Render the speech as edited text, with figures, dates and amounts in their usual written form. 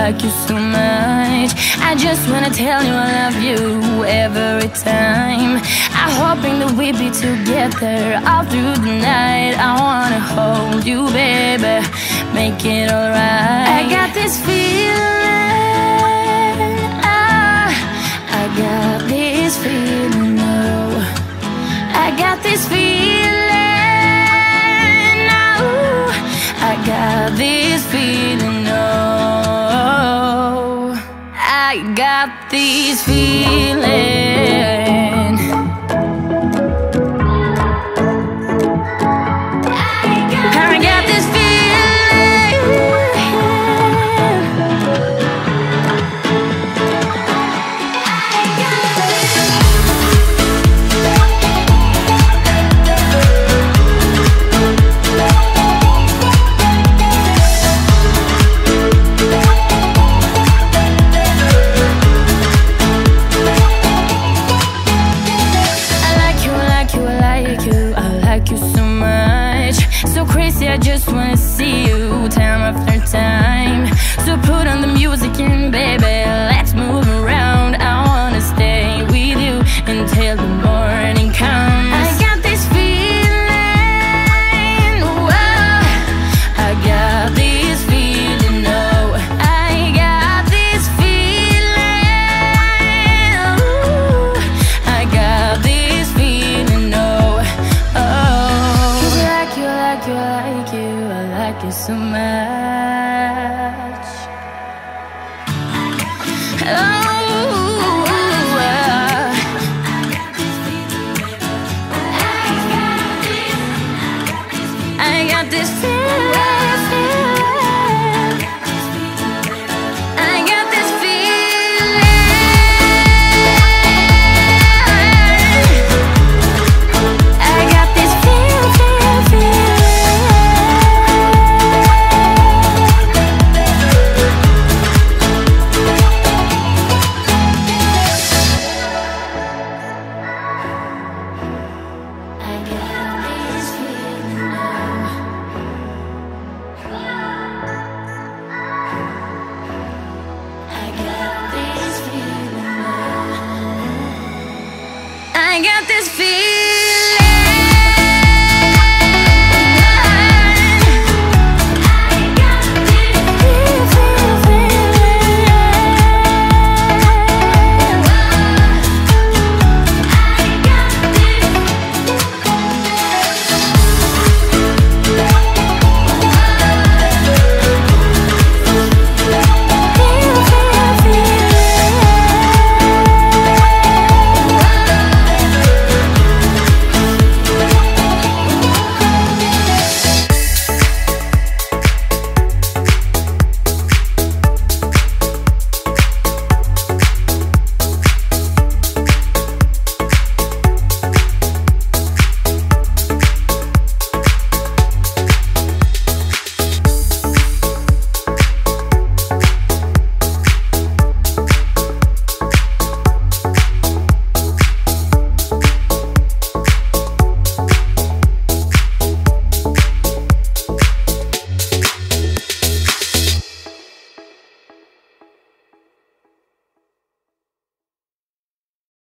like you so much. I just wanna tell you I love you every time. I'm hoping that we'll be together all through the night. I wanna hold you, baby, make it alright. I got this feeling, I got this feeling, oh, I got this feeling, oh, I got this feeling, oh, I got this feeling. I just wanna see you time after time. So put on the music and baby, let's move around. I wanna stay with you until the morning comes. I got this feeling, whoa, I got this feeling, oh, I got this feeling, ooh, I got this feeling, oh, oh. 'Cause I like you, I like you so much. Oh, I got this feeling, I got this I got this